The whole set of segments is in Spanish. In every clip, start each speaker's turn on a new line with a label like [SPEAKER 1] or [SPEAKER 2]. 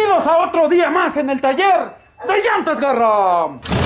[SPEAKER 1] Bienvenidos a otro día más en el taller de Llantas Garra.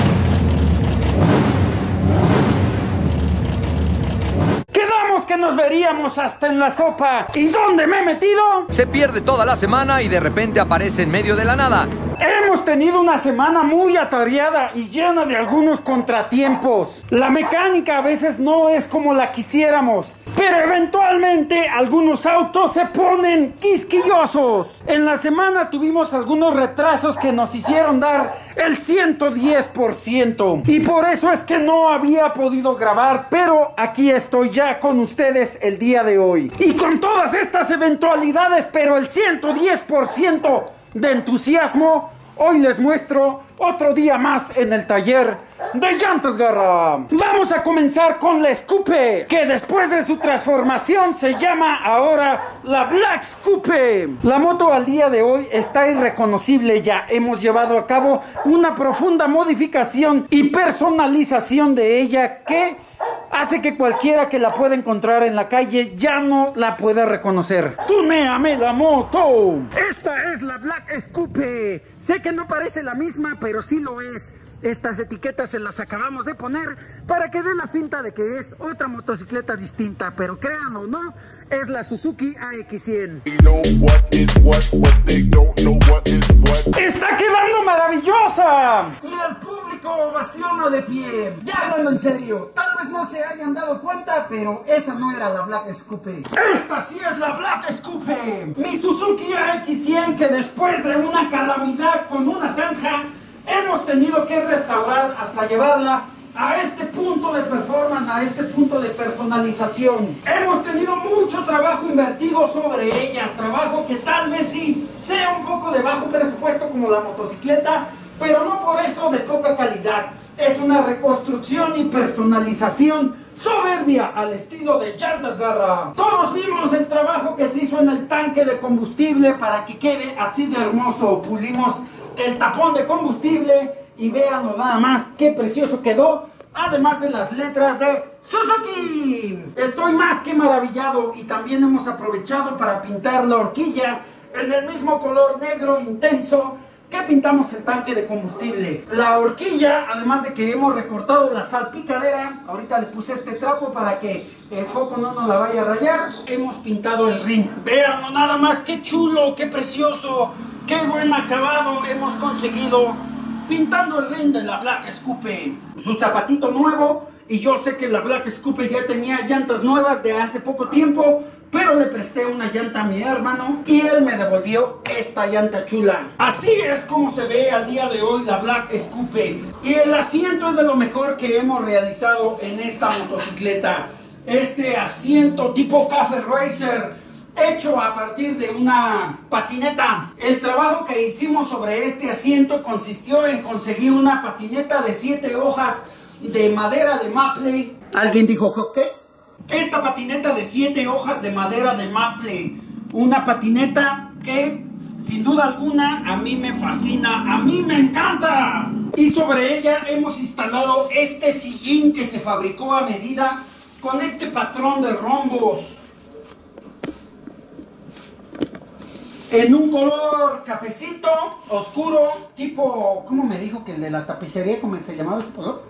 [SPEAKER 1] Quedamos que nos veríamos hasta en la sopa. ¿Y dónde me he metido?
[SPEAKER 2] Se pierde toda la semana y de repente aparece en medio de la nada.
[SPEAKER 1] Hemos tenido una semana muy atareada y llena de algunos contratiempos. La mecánica a veces no es como la quisiéramos, pero eventualmente algunos autos se ponen quisquillosos. En la semana tuvimos algunos retrasos que nos hicieron dar el 110%. Y por eso es que no había podido grabar, pero aquí estoy ya con ustedes el día de hoy. Y con todas estas eventualidades, pero el 110% de entusiasmo, hoy les muestro otro día más en el taller de Llantas Garra. Vamos a comenzar con la Scoope, que después de su transformación se llama ahora la Black Scoope. La moto al día de hoy está irreconocible ya. Hemos llevado a cabo una profunda modificación y personalización de ella que hace que cualquiera que la pueda encontrar en la calle ya no la pueda reconocer. ¡Tunéame la moto! Esta es la Black Scoope. Sé que no parece la misma, pero sí lo es. Estas etiquetas se las acabamos de poner para que dé la finta de que es otra motocicleta distinta, pero créanlo o no, es la Suzuki AX100. ¡Está quedando maravillosa! Y el público ovaciona de pie. Ya hablando en serio, tal vez no se hayan dado cuenta, pero esa no era la Black Scoope. ¡Esta sí es la Black Scoope! Mi Suzuki AX100, que después de una calamidad con una zanja, hemos tenido que restaurar hasta llevarla a este punto de performance, a este punto de personalización. Hemos tenido mucho trabajo invertido sobre ella, trabajo que tal vez sí sea un poco de bajo presupuesto como la motocicleta, pero no por eso de poca calidad. Es una reconstrucción y personalización soberbia al estilo de Llantas Garra. Todos vimos el trabajo que se hizo en el tanque de combustible para que quede así de hermoso. Pulimos el tapón de combustible y véanlo nada más qué precioso quedó, además de las letras de Suzuki. Estoy más que maravillado y también hemos aprovechado para pintar la horquilla en el mismo color negro intenso que pintamos el tanque de combustible. La horquilla, además de que hemos recortado la salpicadera, ahorita le puse este trapo para que el foco no nos la vaya a rayar. Hemos pintado el rin. Véanlo nada más, qué chulo, qué precioso, qué buen acabado hemos conseguido pintando el rin de la Black Scoope. Su zapatito nuevo, y yo sé que la Black Scoope ya tenía llantas nuevas de hace poco tiempo, pero le presté una llanta a mi hermano y él me devolvió esta llanta chula. Así es como se ve al día de hoy la Black Scoope. Y el asiento es de lo mejor que hemos realizado en esta motocicleta. Este asiento tipo Cafe Racer, hecho a partir de una patineta. El trabajo que hicimos sobre este asiento consistió en conseguir una patineta de 7 hojas de madera de maple. ¿Alguien dijo qué? Esta patineta de 7 hojas de madera de maple. Una patineta que sin duda alguna a mí me fascina, a mí me encanta. Y sobre ella hemos instalado este sillín que se fabricó a medida con este patrón de rombos en un color cafecito oscuro, tipo, ¿cómo me dijo que el de la tapicería, cómo se llamaba ese color?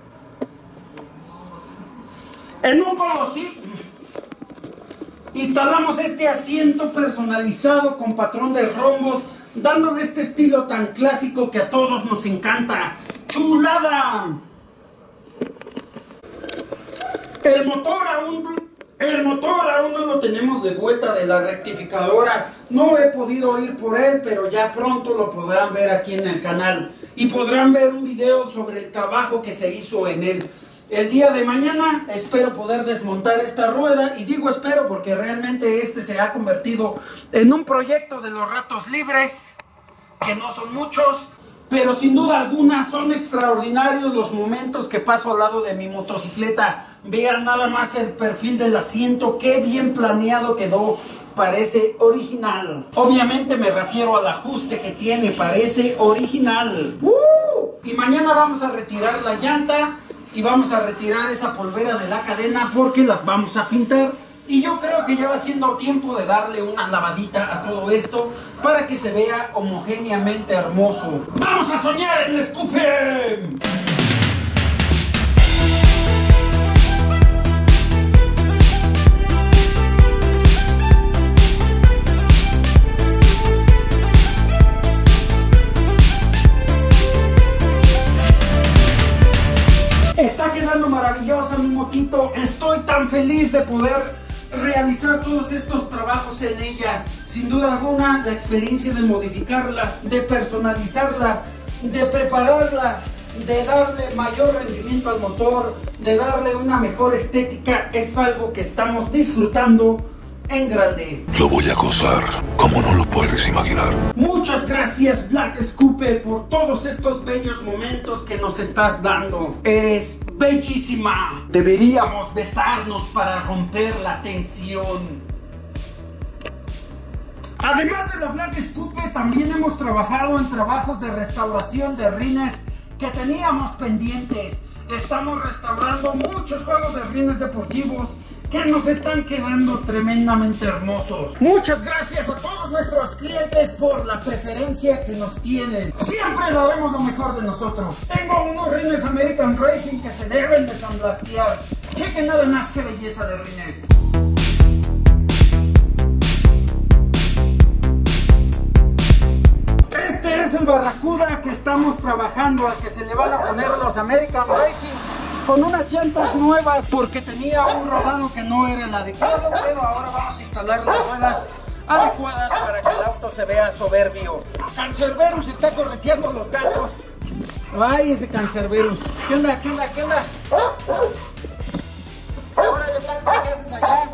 [SPEAKER 1] En un color así. Instalamos este asiento personalizado con patrón de rombos, dándole este estilo tan clásico que a todos nos encanta. ¡Chulada! El motor aún no lo tenemos de vuelta de la rectificadora. No he podido ir por él, pero ya pronto lo podrán ver aquí en el canal. Y podrán ver un video sobre el trabajo que se hizo en él. El día de mañana espero poder desmontar esta rueda. Y digo espero porque realmente este se ha convertido en un proyecto de los ratos libres, que no son muchos, pero sin duda alguna son extraordinarios los momentos que paso al lado de mi motocicleta. Vean nada más el perfil del asiento, qué bien planeado quedó, parece original. Obviamente me refiero al ajuste que tiene, parece original. Y mañana vamos a retirar la llanta y vamos a retirar esa polvera de la cadena porque las vamos a pintar Y yo creo que ya va siendo tiempo de darle una lavadita a todo esto para que se vea homogéneamente hermoso. ¡Vamos a soñar en Escupe! Está quedando maravillosa mi motito. Estoy tan feliz de poder realizar todos estos trabajos en ella. Sin duda alguna, la experiencia de modificarla, de personalizarla, de prepararla, de darle mayor rendimiento al motor, de darle una mejor estética, es algo que estamos disfrutando en grande.
[SPEAKER 3] Lo voy a gozar como no lo puedes imaginar.
[SPEAKER 1] Muchas gracias, Black Scupe, por todos estos bellos momentos que nos estás dando. Eres bellísima. Deberíamos besarnos para romper la tensión. Además de la Black Scupe, también hemos trabajado en trabajos de restauración de rines que teníamos pendientes. Estamos restaurando muchos juegos de rines deportivos que nos están quedando tremendamente hermosos. Muchas gracias a todos nuestros clientes por la preferencia que nos tienen. Siempre daremos lo mejor de nosotros. Tengo unos rines American Racing que se deben de sandblastear. Chequen nada más qué belleza de rines. Este es el Barracuda que estamos trabajando, al que se le van a poner los American Racing con unas llantas nuevas porque tenía un rodado que no era el adecuado, pero ahora vamos a instalar las ruedas adecuadas para que el auto se vea soberbio. Cancerberus está correteando los gatos. Ay, ese Cancerberus. ¿Qué onda? ¿Qué onda? ¿Qué onda? Órale, Blanco, ¿qué haces allá?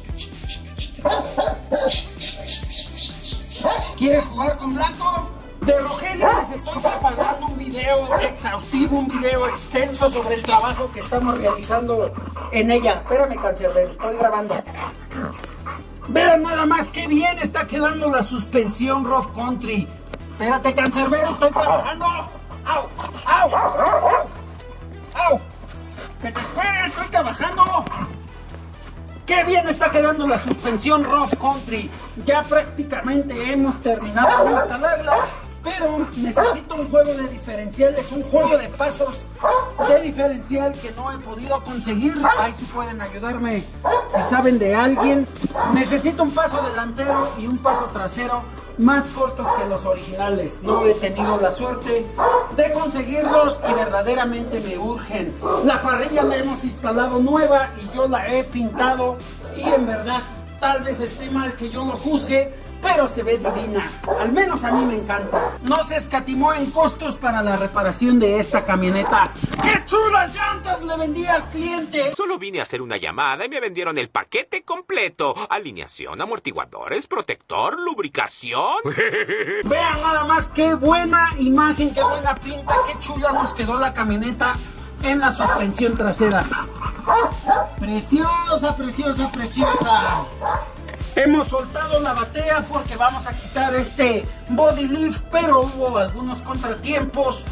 [SPEAKER 1] ¿Quieres jugar con Blanco? De Rogelio les estoy preparando un video exhaustivo, un video extenso sobre el trabajo que estamos realizando en ella. Espérame, Cancerbero, estoy grabando. Vean nada más qué bien está quedando la suspensión Rough Country. Espérate, Cancerbero, estoy trabajando. ¡Au! ¡Au! ¡Au! ¡Que te esperes! ¡Estoy trabajando! ¡Qué bien está quedando la suspensión Rough Country! Ya prácticamente hemos terminado de instalarla, pero necesito un juego de diferenciales, un juego de pasos de diferencial que no he podido conseguir. Ahí sí pueden ayudarme si saben de alguien. Necesito un paso delantero y un paso trasero más cortos que los originales. No he tenido la suerte de conseguirlos y verdaderamente me urgen. La parrilla la hemos instalado nueva y yo la he pintado, y en verdad tal vez esté mal que yo lo juzgue, pero se ve divina. Al menos a mí me encanta. No se escatimó en costos para la reparación de esta camioneta. ¡Qué chulas llantas le vendí al cliente!
[SPEAKER 4] Solo vine a hacer una llamada y me vendieron el paquete completo. Alineación, amortiguadores, protector, lubricación.
[SPEAKER 1] Vean nada más qué buena imagen, qué buena pinta, qué chula nos quedó la camioneta en la suspensión trasera. Preciosa, preciosa, preciosa. Hemos soltado la batea porque vamos a quitar este body lift, pero hubo algunos contratiempos.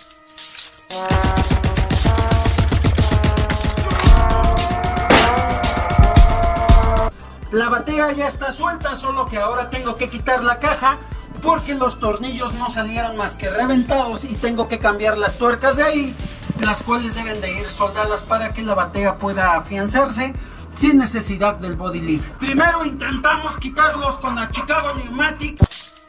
[SPEAKER 1] La batea ya está suelta, solo que ahora tengo que quitar la caja porque los tornillos no salieron más que reventados y tengo que cambiar las tuercas de ahí, las cuales deben de ir soldadas para que la batea pueda afianzarse sin necesidad del body lift. Primero intentamos quitarlos con la Chicago Pneumatic.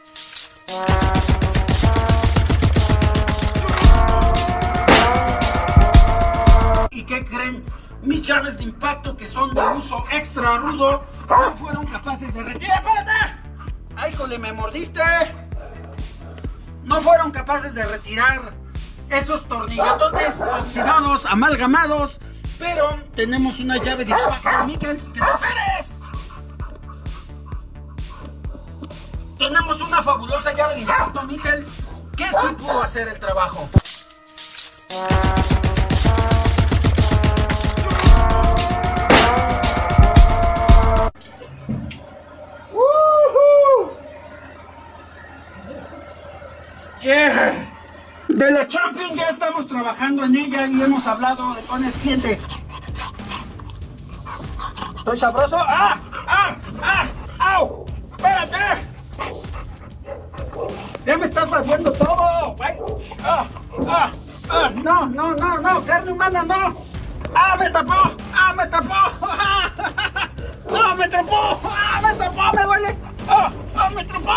[SPEAKER 1] ¿Y qué creen? Mis llaves de impacto, que son de uso extra rudo, no fueron capaces de retirar. ¡Espérate! ¡Ay, jole, me mordiste! No fueron capaces de retirar esos tornillototes oxidados, amalgamados. Pero tenemos una llave de impacto, Mikkels. ¡Que te esperes! Tenemos una fabulosa llave de impacto, Mikkels, que sí pudo hacer el trabajo. Yeah. De la Champion ya estamos trabajando en ella y hemos hablado con el cliente. Estoy sabroso. ¡Ah! ¡Ah! ¡Ah! ¡Au! ¡Espérate! Ya me estás batiendo todo. ¡Ay! ¡Ah! ¡Ah! ¡Ah! No, no, no, no, carne humana, no. ¡Ah, me tapó! ¡Ah, me tapó! ¡Ah, me tapó! ¡Ah, me tapó! ¡Me duele! ¡Ah, ah, me tapó!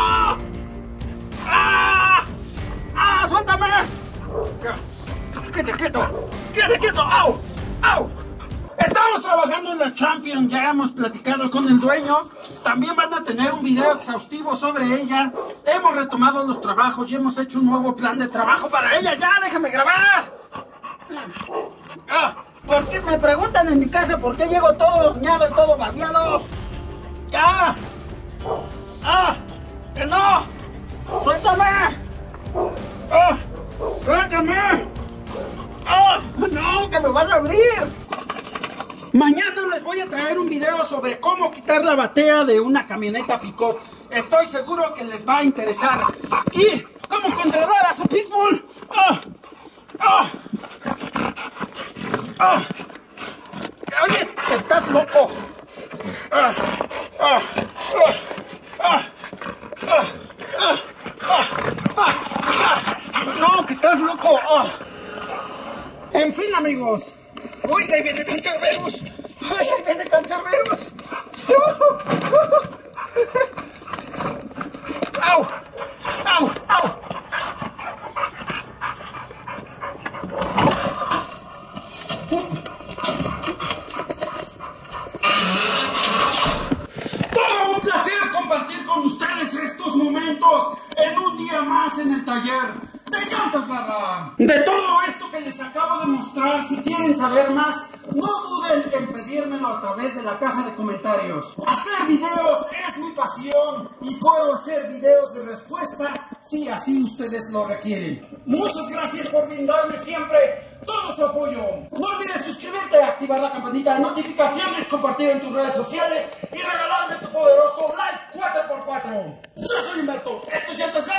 [SPEAKER 1] ¡Ah! ¡Ah, suéltame! ¡Quédate quieto! ¡Quédate quieto! ¡Au! ¡Au! Estamos trabajando en la Champions, ya hemos platicado con el dueño. También van a tener un video exhaustivo sobre ella. Hemos retomado los trabajos y hemos hecho un nuevo plan de trabajo para ella. ¡Ya, déjame grabar! ¿Por qué me preguntan en mi casa por qué llego todo dañado y todo babeado? ¡Ya! ¡Ah! ¡Que no! ¡Suéltame! ¡Ah! ¡Suéltame! ¡Ah! ¡No! ¡Que me vas a abrir! Mañana les voy a traer un video sobre cómo quitar la batea de una camioneta pick-up. Estoy seguro que les va a interesar. Y cómo controlar a su pitbull. ¡Ah! ¡Ah! ¡Ah! Oye, estás loco. ¡Ah! ¡Ah! ¡Ah! ¡Ah! ¡Ah! ¡Ah! ¡Ah! ¡No, que estás loco! ¡Ah! En fin, amigos. ¡Uy, ahí viene Cancerberus! ¡Ay, ahí viene Cancerberus! ¡Au! ¡Au! ¡Au! Todo un placer compartir con ustedes estos momentos en un día más en el taller de Llantas Garra. De todo esto que les acabo de mostrar, si quieren saber más, no duden en pedírmelo a través de la caja de comentarios. Hacer videos es mi pasión y puedo hacer videos de respuesta si así ustedes lo requieren. Muchas gracias por brindarme siempre todo su apoyo. No olvides suscribirte, activar la campanita de notificaciones, compartir en tus redes sociales y regalarme tu poderoso like 4x4. Yo soy Humberto, esto es Llantas Garra.